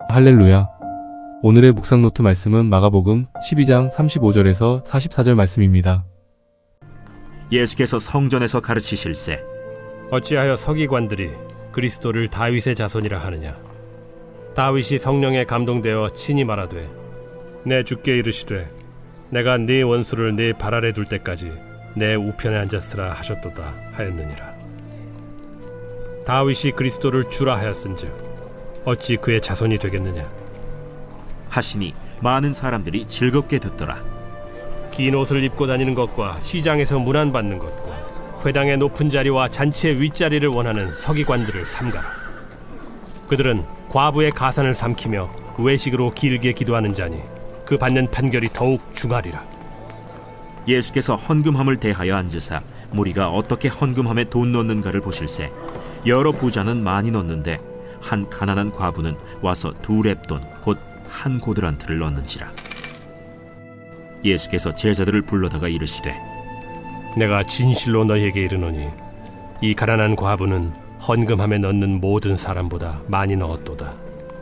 할렐루야. 오늘의 묵상 노트 말씀은 마가복음 12장 35절에서 44절 말씀입니다. 예수께서 성전에서 가르치실세. 어찌하여 서기관들이 그리스도를 다윗의 자손이라 하느냐. 다윗이 성령에 감동되어 친히 말하되 내 주께 이르시되 내가 네 원수를 네 발 아래 둘 때까지 내 우편에 앉았으라 하셨도다 하였느니라. 다윗이 그리스도를 주라 하였은즉 어찌 그의 자손이 되겠느냐 하시니 많은 사람들이 즐겁게 듣더라. 긴 옷을 입고 다니는 것과 시장에서 문안받는 것과 회당의 높은 자리와 잔치의 윗자리를 원하는 서기관들을 삼가라. 그들은 과부의 가산을 삼키며 외식으로 길게 기도하는 자니 그 받는 판결이 더욱 중하리라. 예수께서 헌금함을 대하여 앉으사 무리가 어떻게 헌금함에 돈 넣는가를 보실세. 여러 부자는 많이 넣는데 한 가난한 과부는 와서 2렙돈 곧 한 고드란트를 넣는지라. 예수께서 제자들을 불러다가 이르시되 내가 진실로 너희에게 이르노니 이 가난한 과부는 헌금함에 넣는 모든 사람보다 많이 넣었도다.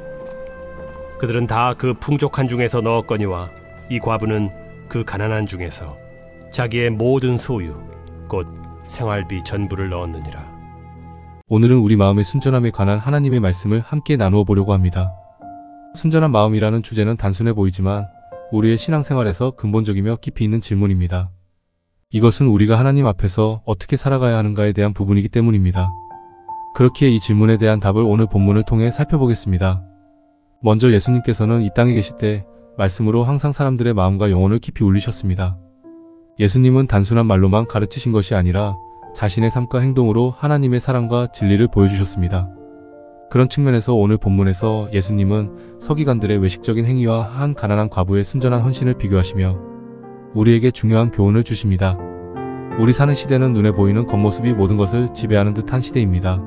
그들은 다 그 풍족한 중에서 넣었거니와 이 과부는 그 가난한 중에서 자기의 모든 소유 곧 생활비 전부를 넣었느니라. 오늘은 우리 마음의 순전함에 관한 하나님의 말씀을 함께 나누어 보려고 합니다. 순전한 마음이라는 주제는 단순해 보이지만 우리의 신앙생활에서 근본적이며 깊이 있는 질문입니다. 이것은 우리가 하나님 앞에서 어떻게 살아가야 하는가에 대한 부분이기 때문입니다. 그렇기에 이 질문에 대한 답을 오늘 본문을 통해 살펴보겠습니다. 먼저 예수님께서는 이 땅에 계실 때 말씀으로 항상 사람들의 마음과 영혼을 깊이 울리셨습니다. 예수님은 단순한 말로만 가르치신 것이 아니라 자신의 삶과 행동으로 하나님의 사랑과 진리를 보여주셨습니다. 그런 측면에서 오늘 본문에서 예수님은 서기관들의 외식적인 행위와 한 가난한 과부의 순전한 헌신을 비교하시며 우리에게 중요한 교훈을 주십니다. 우리 사는 시대는 눈에 보이는 겉모습이 모든 것을 지배하는 듯한 시대입니다.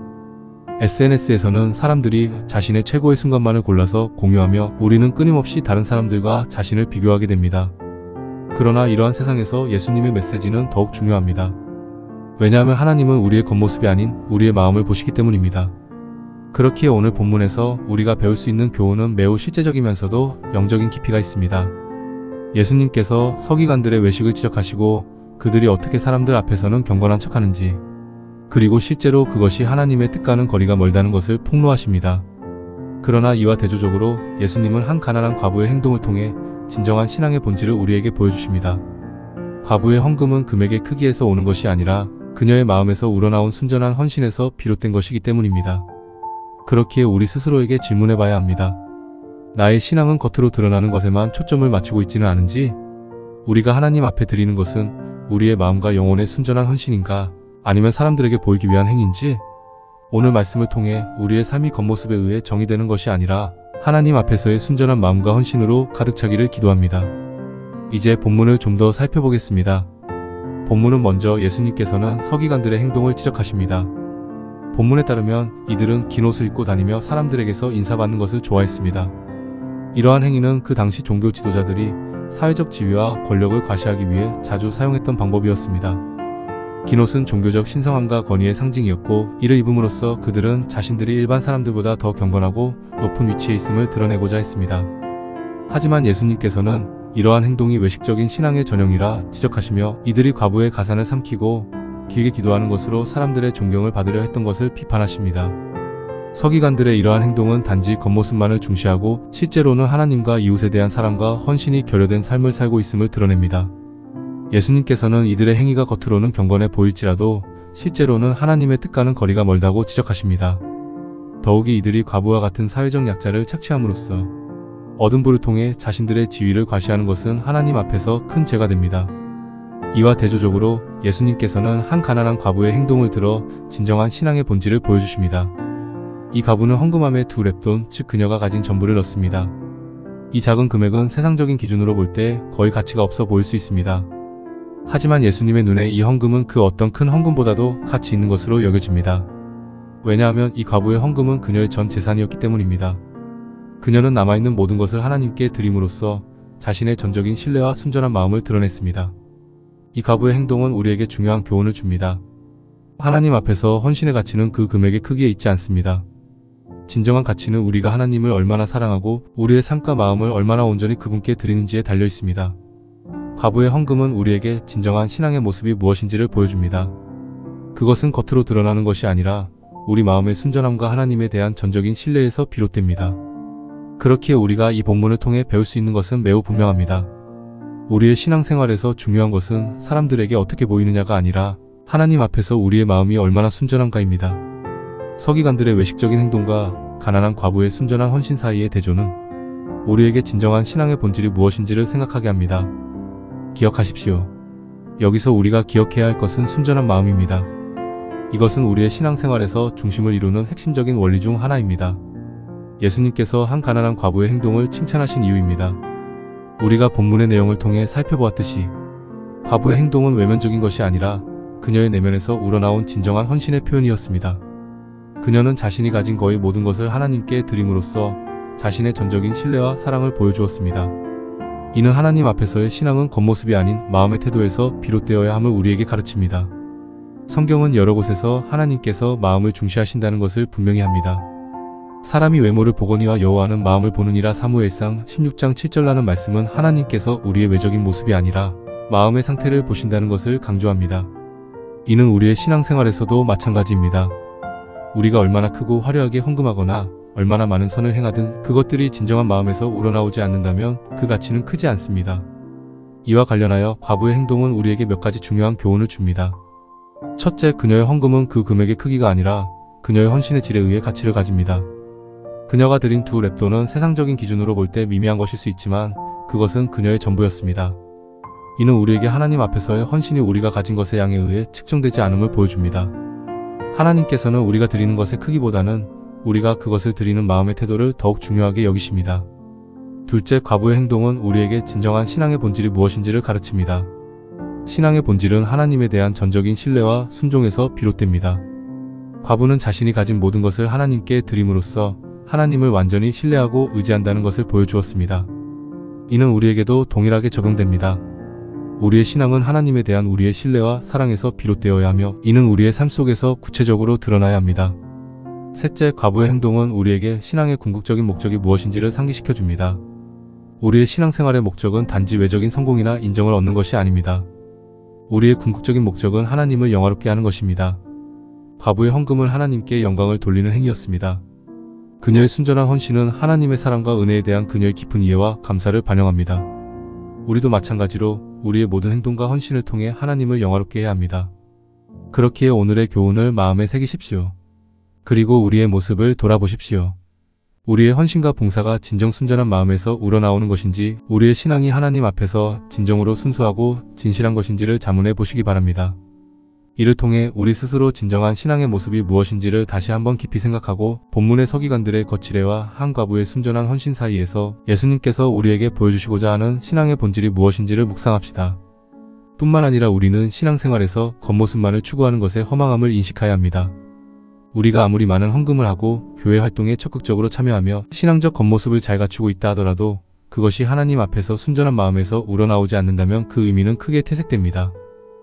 SNS에서는 사람들이 자신의 최고의 순간만을 골라서 공유하며 우리는 끊임없이 다른 사람들과 자신을 비교하게 됩니다. 그러나 이러한 세상에서 예수님의 메시지는 더욱 중요합니다. 왜냐하면 하나님은 우리의 겉모습이 아닌 우리의 마음을 보시기 때문입니다. 그렇기에 오늘 본문에서 우리가 배울 수 있는 교훈은 매우 실제적이면서도 영적인 깊이가 있습니다. 예수님께서 서기관들의 외식을 지적하시고 그들이 어떻게 사람들 앞에서는 경건한 척하는지, 그리고 실제로 그것이 하나님의 뜻과는 거리가 멀다는 것을 폭로하십니다. 그러나 이와 대조적으로 예수님은 한 가난한 과부의 행동을 통해 진정한 신앙의 본질을 우리에게 보여주십니다. 과부의 헌금은 금액의 크기에서 오는 것이 아니라 그녀의 마음에서 우러나온 순전한 헌신에서 비롯된 것이기 때문입니다. 그렇기에 우리 스스로에게 질문해 봐야 합니다. 나의 신앙은 겉으로 드러나는 것에만 초점을 맞추고 있지는 않은지, 우리가 하나님 앞에 드리는 것은 우리의 마음과 영혼의 순전한 헌신인가, 아니면 사람들에게 보이기 위한 행위인지, 오늘 말씀을 통해 우리의 삶이 겉모습에 의해 정의되는 것이 아니라 하나님 앞에서의 순전한 마음과 헌신으로 가득 차기를 기도합니다. 이제 본문을 좀 더 살펴보겠습니다. 본문은 먼저 예수님께서는 서기관들의 행동을 지적하십니다. 본문에 따르면 이들은 긴 옷을 입고 다니며 사람들에게서 인사받는 것을 좋아했습니다. 이러한 행위는 그 당시 종교 지도자들이 사회적 지위와 권력을 과시하기 위해 자주 사용했던 방법이었습니다. 긴 옷은 종교적 신성함과 권위의 상징이었고, 이를 입음으로써 그들은 자신들이 일반 사람들보다 더 경건하고 높은 위치에 있음을 드러내고자 했습니다. 하지만 예수님께서는 이러한 행동이 외식적인 신앙의 전형이라 지적하시며 이들이 과부의 가산을 삼키고 길게 기도하는 것으로 사람들의 존경을 받으려 했던 것을 비판하십니다. 서기관들의 이러한 행동은 단지 겉모습만을 중시하고 실제로는 하나님과 이웃에 대한 사랑과 헌신이 결여된 삶을 살고 있음을 드러냅니다. 예수님께서는 이들의 행위가 겉으로는 경건해 보일지라도 실제로는 하나님의 뜻과는 거리가 멀다고 지적하십니다. 더욱이 이들이 과부와 같은 사회적 약자를 착취함으로써 얻은 부를 통해 자신들의 지위를 과시하는 것은 하나님 앞에서 큰 죄가 됩니다. 이와 대조적으로 예수님께서는 한 가난한 과부의 행동을 들어 진정한 신앙의 본질을 보여주십니다. 이 과부는 헌금함에 2렙돈, 즉 그녀가 가진 전부를 넣습니다. 이 작은 금액은 세상적인 기준으로 볼 때 거의 가치가 없어 보일 수 있습니다. 하지만 예수님의 눈에 이 헌금은 그 어떤 큰 헌금보다도 가치 있는 것으로 여겨집니다. 왜냐하면 이 과부의 헌금은 그녀의 전 재산이었기 때문입니다. 그녀는 남아있는 모든 것을 하나님께 드림으로써 자신의 전적인 신뢰와 순전한 마음을 드러냈습니다. 이 과부의 행동은 우리에게 중요한 교훈을 줍니다. 하나님 앞에서 헌신의 가치는 그 금액의 크기에 있지 않습니다. 진정한 가치는 우리가 하나님을 얼마나 사랑하고 우리의 삶과 마음을 얼마나 온전히 그분께 드리는지에 달려 있습니다. 과부의 헌금은 우리에게 진정한 신앙의 모습이 무엇인지를 보여줍니다. 그것은 겉으로 드러나는 것이 아니라 우리 마음의 순전함과 하나님에 대한 전적인 신뢰에서 비롯됩니다. 그렇기에 우리가 이 본문을 통해 배울 수 있는 것은 매우 분명합니다. 우리의 신앙생활에서 중요한 것은 사람들에게 어떻게 보이느냐가 아니라 하나님 앞에서 우리의 마음이 얼마나 순전한가입니다. 서기관들의 외식적인 행동과 가난한 과부의 순전한 헌신 사이의 대조는 우리에게 진정한 신앙의 본질이 무엇인지를 생각하게 합니다. 기억하십시오. 여기서 우리가 기억해야 할 것은 순전한 마음입니다. 이것은 우리의 신앙생활에서 중심을 이루는 핵심적인 원리 중 하나입니다. 예수님께서 한 가난한 과부의 행동을 칭찬하신 이유입니다. 우리가 본문의 내용을 통해 살펴보았듯이 과부의 행동은 외면적인 것이 아니라 그녀의 내면에서 우러나온 진정한 헌신의 표현이었습니다. 그녀는 자신이 가진 거의 모든 것을 하나님께 드림으로써 자신의 전적인 신뢰와 사랑을 보여주었습니다. 이는 하나님 앞에서의 신앙은 겉모습이 아닌 마음의 태도에서 비롯되어야 함을 우리에게 가르칩니다. 성경은 여러 곳에서 하나님께서 마음을 중시하신다는 것을 분명히 합니다. 사람이 외모를 보거니와 여호와는 마음을 보느니라. 사무엘상 16장 7절라는 말씀은 하나님께서 우리의 외적인 모습이 아니라 마음의 상태를 보신다는 것을 강조합니다. 이는 우리의 신앙생활에서도 마찬가지입니다. 우리가 얼마나 크고 화려하게 헌금하거나 얼마나 많은 선을 행하든 그것들이 진정한 마음에서 우러나오지 않는다면 그 가치는 크지 않습니다. 이와 관련하여 과부의 행동은 우리에게 몇 가지 중요한 교훈을 줍니다. 첫째, 그녀의 헌금은 그 금액의 크기가 아니라 그녀의 헌신의 질에 의해 가치를 가집니다. 그녀가 드린 2렙돈은 세상적인 기준으로 볼 때 미미한 것일 수 있지만 그것은 그녀의 전부였습니다. 이는 우리에게 하나님 앞에서의 헌신이 우리가 가진 것의 양에 의해 측정되지 않음을 보여줍니다. 하나님께서는 우리가 드리는 것의 크기보다는 우리가 그것을 드리는 마음의 태도를 더욱 중요하게 여기십니다. 둘째, 과부의 행동은 우리에게 진정한 신앙의 본질이 무엇인지를 가르칩니다. 신앙의 본질은 하나님에 대한 전적인 신뢰와 순종에서 비롯됩니다. 과부는 자신이 가진 모든 것을 하나님께 드림으로써 하나님을 완전히 신뢰하고 의지한다는 것을 보여주었습니다. 이는 우리에게도 동일하게 적용됩니다. 우리의 신앙은 하나님에 대한 우리의 신뢰와 사랑에서 비롯되어야 하며 이는 우리의 삶 속에서 구체적으로 드러나야 합니다. 셋째, 과부의 행동은 우리에게 신앙의 궁극적인 목적이 무엇인지를 상기시켜 줍니다. 우리의 신앙생활의 목적은 단지 외적인 성공이나 인정을 얻는 것이 아닙니다. 우리의 궁극적인 목적은 하나님을 영화롭게 하는 것입니다. 과부의 헌금은 하나님께 영광을 돌리는 행위였습니다. 그녀의 순전한 헌신은 하나님의 사랑과 은혜에 대한 그녀의 깊은 이해와 감사를 반영합니다. 우리도 마찬가지로 우리의 모든 행동과 헌신을 통해 하나님을 영화롭게 해야 합니다. 그렇기에 오늘의 교훈을 마음에 새기십시오. 그리고 우리의 모습을 돌아보십시오. 우리의 헌신과 봉사가 진정 순전한 마음에서 우러나오는 것인지 우리의 신앙이 하나님 앞에서 진정으로 순수하고 진실한 것인지를 자문해 보시기 바랍니다. 이를 통해 우리 스스로 진정한 신앙의 모습이 무엇인지를 다시 한번 깊이 생각하고 본문의 서기관들의 거칠애와 한 과부의 순전한 헌신 사이에서 예수님께서 우리에게 보여주시고자 하는 신앙의 본질이 무엇인지를 묵상합시다. 뿐만 아니라 우리는 신앙생활에서 겉모습만을 추구하는 것의 허망함을 인식해야 합니다. 우리가 아무리 많은 헌금을 하고 교회 활동에 적극적으로 참여하며 신앙적 겉모습을 잘 갖추고 있다 하더라도 그것이 하나님 앞에서 순전한 마음에서 우러나오지 않는다면 그 의미는 크게 퇴색됩니다.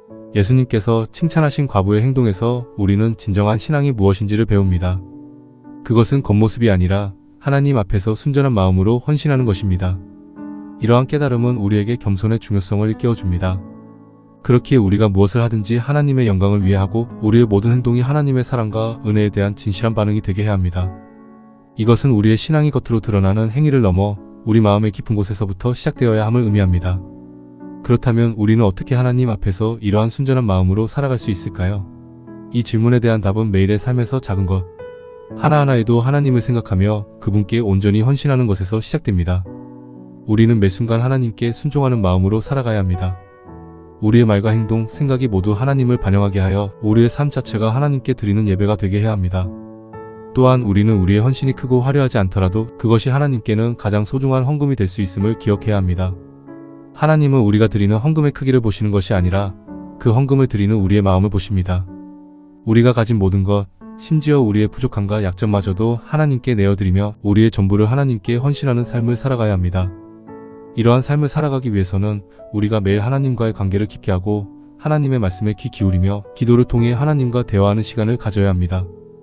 예수님께서 칭찬하신 과부의 행동에서 우리는 진정한 신앙이 무엇인지를 배웁니다. 그것은 겉모습이 아니라 하나님 앞에서 순전한 마음으로 헌신하는 것입니다. 이러한 깨달음은 우리에게 겸손의 중요성을 일깨워줍니다. 그렇기에 우리가 무엇을 하든지 하나님의 영광을 위해 하고 우리의 모든 행동이 하나님의 사랑과 은혜에 대한 진실한 반응이 되게 해야 합니다. 이것은 우리의 신앙이 겉으로 드러나는 행위를 넘어 우리 마음의 깊은 곳에서부터 시작되어야 함을 의미합니다. 그렇다면 우리는 어떻게 하나님 앞에서 이러한 순전한 마음으로 살아갈 수 있을까요? 이 질문에 대한 답은 매일의 삶에서 작은 것 하나하나에도 하나님을 생각하며 그분께 온전히 헌신하는 것에서 시작됩니다. 우리는 매 순간 하나님께 순종하는 마음으로 살아가야 합니다. 우리의 말과 행동, 생각이 모두 하나님을 반영하게 하여 우리의 삶 자체가 하나님께 드리는 예배가 되게 해야 합니다. 또한 우리는 우리의 헌신이 크고 화려하지 않더라도 그것이 하나님께는 가장 소중한 헌금이 될 수 있음을 기억해야 합니다. 하나님은 우리가 드리는 헌금의 크기를 보시는 것이 아니라 그 헌금을 드리는 우리의 마음을 보십니다. 우리가 가진 모든 것, 심지어 우리의 부족함과 약점마저도 하나님께 내어드리며 우리의 전부를 하나님께 헌신하는 삶을 살아가야 합니다. 이러한 삶을 살아가기 위해서는 우리가 매일 하나님과의 관계를 깊게 하고 하나님의 말씀에 귀 기울이며 기도를 통해 하나님과 대화하는 시간을 가져야 합니다.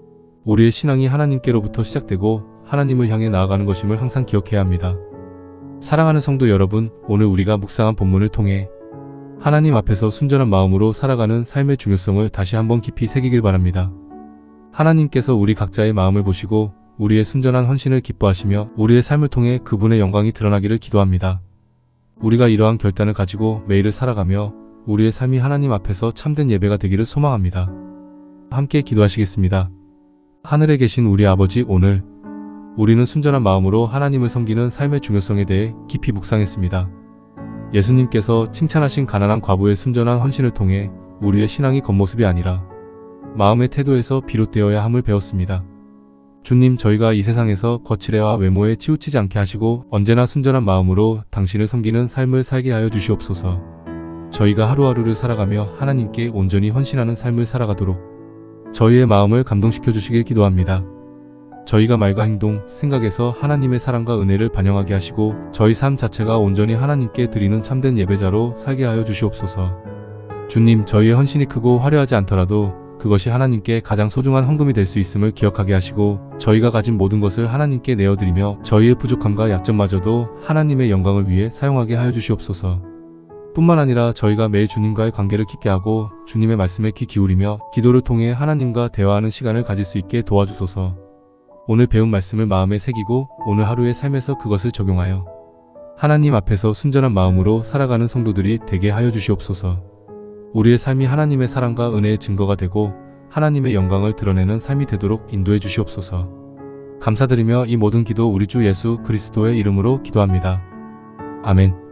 우리의 신앙이 하나님께로부터 시작되고 하나님을 향해 나아가는 것임을 항상 기억해야 합니다. 사랑하는 성도 여러분, 오늘 우리가 묵상한 본문을 통해 하나님 앞에서 순전한 마음으로 살아가는 삶의 중요성을 다시 한번 깊이 새기길 바랍니다. 하나님께서 우리 각자의 마음을 보시고 우리의 순전한 헌신을 기뻐하시며 우리의 삶을 통해 그분의 영광이 드러나기를 기도합니다. 우리가 이러한 결단을 가지고 매일을 살아가며 우리의 삶이 하나님 앞에서 참된 예배가 되기를 소망합니다. 함께 기도하시겠습니다. 하늘에 계신 우리 아버지, 오늘 우리는 순전한 마음으로 하나님을 섬기는 삶의 중요성에 대해 깊이 묵상했습니다. 예수님께서 칭찬하신 가난한 과부의 순전한 헌신을 통해 우리의 신앙이 겉모습이 아니라 마음의 태도에서 비롯되어야 함을 배웠습니다. 주님, 저희가 이 세상에서 거칠애와 외모에 치우치지 않게 하시고 언제나 순전한 마음으로 당신을 섬기는 삶을 살게 하여 주시옵소서. 저희가 하루하루를 살아가며 하나님께 온전히 헌신하는 삶을 살아가도록 저희의 마음을 감동시켜 주시길 기도합니다. 저희가 말과 행동, 생각에서 하나님의 사랑과 은혜를 반영하게 하시고 저희 삶 자체가 온전히 하나님께 드리는 참된 예배자로 살게 하여 주시옵소서. 주님, 저희의 헌신이 크고 화려하지 않더라도 그것이 하나님께 가장 소중한 헌금이 될 수 있음을 기억하게 하시고 저희가 가진 모든 것을 하나님께 내어드리며 저희의 부족함과 약점마저도 하나님의 영광을 위해 사용하게 하여 주시옵소서. 뿐만 아니라 저희가 매일 주님과의 관계를 깊게 하고 주님의 말씀에 귀 기울이며 기도를 통해 하나님과 대화하는 시간을 가질 수 있게 도와주소서. 오늘 배운 말씀을 마음에 새기고 오늘 하루의 삶에서 그것을 적용하여 하나님 앞에서 순전한 마음으로 살아가는 성도들이 되게 하여 주시옵소서. 우리의 삶이 하나님의 사랑과 은혜의 증거가 되고 하나님의 영광을 드러내는 삶이 되도록 인도해 주시옵소서. 감사드리며 이 모든 기도 우리 주 예수 그리스도의 이름으로 기도합니다. 아멘.